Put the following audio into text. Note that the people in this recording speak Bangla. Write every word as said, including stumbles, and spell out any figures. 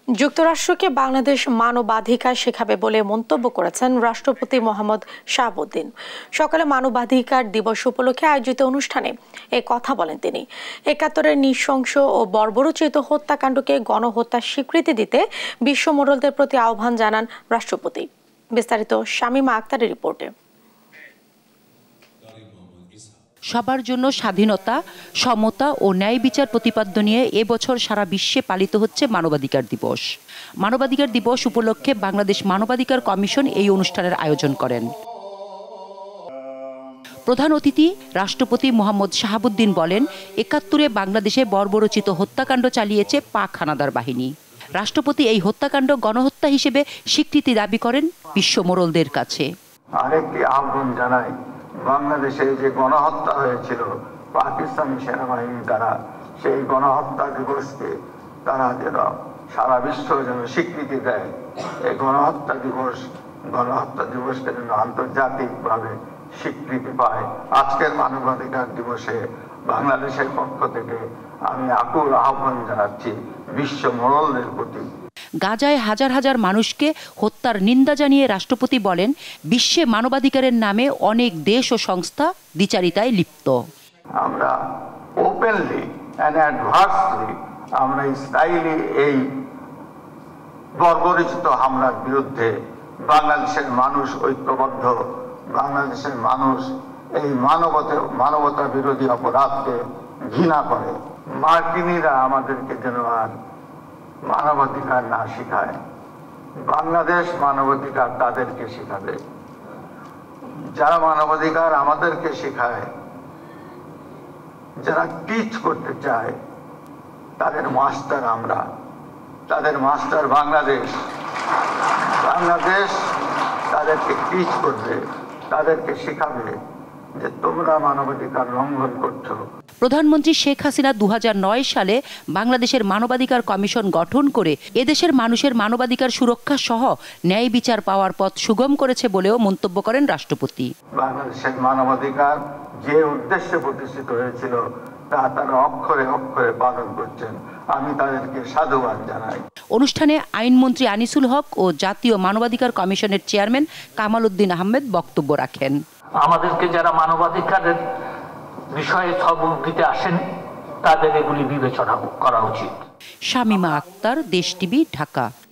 যুক্তরাষ্ট্রকে বাংলাদেশ মানবাধিকার শেখাবে বলে মন্তব্য করেছেন রাষ্ট্রপতি মোহাম্মদ শাহাবুদ্দিন। সকালে মানবাধিকার দিবস উপলক্ষে আয়োজিত অনুষ্ঠানে এ কথা বলেন তিনি। একাত্তরের নৃশংস ও বর্বরোচিত হত্যাকাণ্ডকে গণহত্যার স্বীকৃতি দিতে বিশ্ব মোড়লদের প্রতি আহ্বান জানান রাষ্ট্রপতি। বিস্তারিত শামীমা আক্তারের রিপোর্টে। সবার জন্য স্বাধীনতা, সমতা ও ন্যায় বিচার প্রতিপাদ্য নিয়ে এবছর সারা বিশ্বে পালিত হচ্ছে মানবাধিকার দিবস। মানবাধিকার দিবস উপলক্ষে বাংলাদেশ মানবাধিকার কমিশন এই অনুষ্ঠানের আয়োজন করেন। প্রধান অতিথি রাষ্ট্রপতি মোহাম্মদ শাহাবুদ্দিন বলেন, একাত্তরে বাংলাদেশে বর্বরোচিত হত্যাকাণ্ড চালিয়েছে পাক হানাদার বাহিনী। রাষ্ট্রপতি এই হত্যাকাণ্ড গণহত্যা হিসেবে স্বীকৃতি দাবি করেন বিশ্ব মোড়লদের কাছে। আরেকটি আহ্বান জানাই, বাংলাদেশে যে গণহত্যা হয়েছিল পাকিস্তানি সেনাবাহিনী দ্বারা, সেই গণহত্যা দিবসকে তারা যেন সারা বিশ্ব যেন স্বীকৃতি দেয়। এই গণহত্যা দিবস গণহত্যা দিবসকে যেন আন্তর্জাতিকভাবে স্বীকৃতি পায়। আজকের মানবাধিকার দিবসে বাংলাদেশের পক্ষ থেকে আমি আকুল আহ্বান জানাচ্ছি বিশ্ব মোড়লদের প্রতি। গাজায় হাজার হাজার মানুষকে হত্যার নিন্দা জানিয়ে রাষ্ট্রপতি বলেন, বিশ্বে মানবাধিকারের নামে অনেক দেশ ও সংস্থা দ্বিচারিতায় লিপ্ত। আমরা ওপেনলি এন্ড অ্যাডভার্সলি আমরা স্টাইলি এই বর্বরোচিত হামলার বিরুদ্ধে বাংলাদেশের মানুষ ঐক্যবদ্ধ। বাংলাদেশের মানুষ এই মানবতা মানবতা বিরোধী অপরাধকে ঘৃণা করে। মার্কিনীরা আমাদেরকে যেন আর মানবাধিকার না শিখায়, বাংলাদেশ মানবাধিকার তাদেরকে শিখাবে। যারা মানবাধিকার আমাদেরকে শিখায়, যারা টিচ করতে চায়, তাদের মাস্টার আমরা, তাদের মাস্টার বাংলাদেশ। বাংলাদেশ তাদেরকে টিচ করবে, তাদেরকে শিখাবে যে তোমরা মানবাধিকার লঙ্ঘন করছো। প্রধানমন্ত্রী শেখ হাসিনা দু হাজার নয় সালে বাংলাদেশের মানবাধিকার কমিশন গঠন করে এদেশের মানুষের মানবাধিকার সুরক্ষা সহ ন্যায় বিচার পাওয়ার পথ সুগম করেছে বলেও মন্তব্য করেন রাষ্ট্রপতি। বাংলাদেশের মানবাধিকার যে উদ্দেশ্যে প্রতিষ্ঠিত হয়েছিল তা তারা অক্ষরে অক্ষরে পালন করছেন। আমি তাদেরকে সাধুবাদ জানাই। অনুষ্ঠানে আইনমন্ত্রী আনিসুল হক ও জাতীয় মানবাধিকার কমিশনের চেয়ারম্যান কামাল উদ্দিন আহমেদ বক্তব্য রাখেন। আমাদেরকে যারা মানবাধিকারের বিষয়ে সবক দিতে আসেন, তাদের এগুলি বিবেচনা করা উচিত। শামীমা আক্তার, দেশ টিভি, ঢাকা।